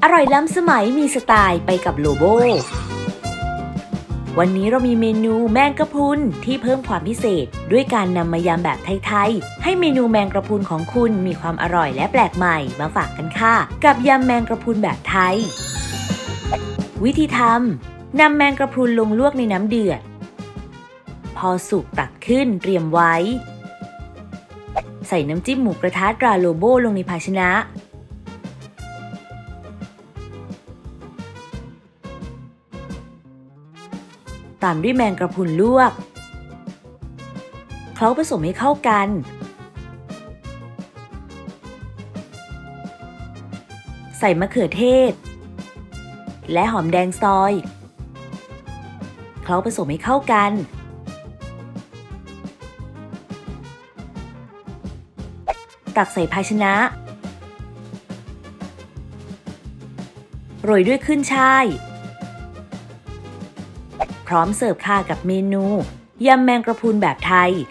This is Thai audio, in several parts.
อร่อยล้ำสมัยมีสไตล์ไปกับโลโบวันนี้เรามีเมนูแมงกะพรุนที่เพิ่มความพิเศษด้วยการนำมายำแบบไทยๆให้เมนูแมงกะพรุนของคุณมีความอร่อยและแปลกใหม่มาฝากกันค่ะกับยำแมงกะพรุนแบบไทยวิธีทำนำแมงกะพรุนลงลวกในน้ำเดือดพอสุกตักขึ้นเตรียมไว้ใส่น้ำจิ้มหมูกระทะตราโลโบลงในภาชนะตามด้วยแมงกระพรุนลวกเคล้าผสมให้เข้ากันใส่มะเขือเทศและหอมแดงซอยเคล้าผสมให้เข้ากันตักใส่ภาชนะโรยด้วยขึ้นช่ายพร้อมเสิร์ฟค่ะกับเมนูยำแมงกระพรุนแบบไทย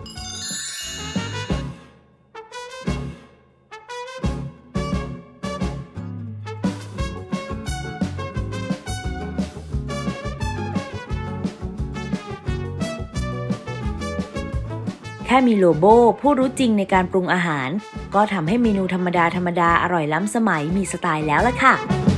แค่มีโลโบผู้รู้จริงในการปรุงอาหารก็ทำให้เมนูธรรมดาอร่อยล้ำสมัยมีสไตล์แล้วล่ะค่ะ